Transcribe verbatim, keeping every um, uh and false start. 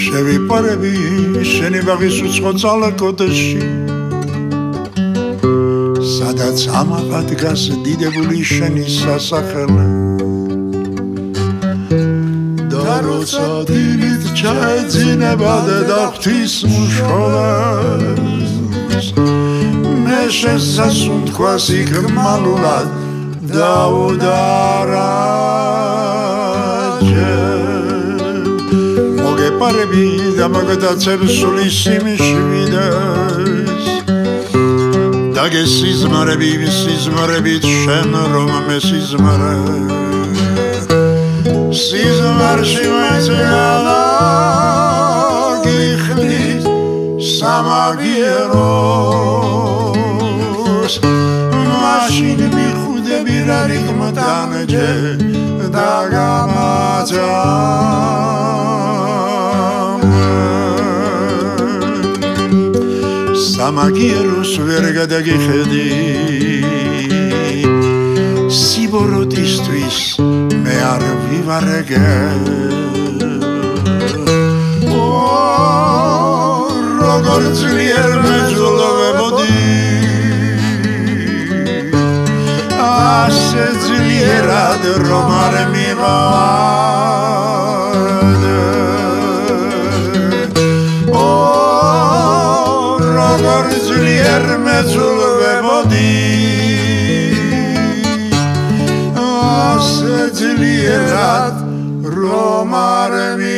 შევიპარები შენი ბაღის უცხო ძალაკოდში სადაც ამაყად დგას დიდებული შენი სასახლე და როცა დილით ჩაეძინება დედა ღვთისმშობელს მე შენს სასუნთქვას იქ მალულად დავუდარაჯებ მოგეპარები და მოგდაცებ სული სიმშვიდეს დაგესიზმრები სიზმრებით შენ რომ მე სიზმრე სიზმარში მაგიხდის სამაგიეროს მაშინ მიხვდები რა რიგმთანჯე და გამაძა სამაგიეროს ვერ გადაგიხედი სიბოროტისთვის მე არ ვივარეგე როგორ ძლიერ მეძულობდი ასე ძლიერად რომ არ მივავადე როგორ ძლიერ მეძულობდი ასე ძლიერად რომ არ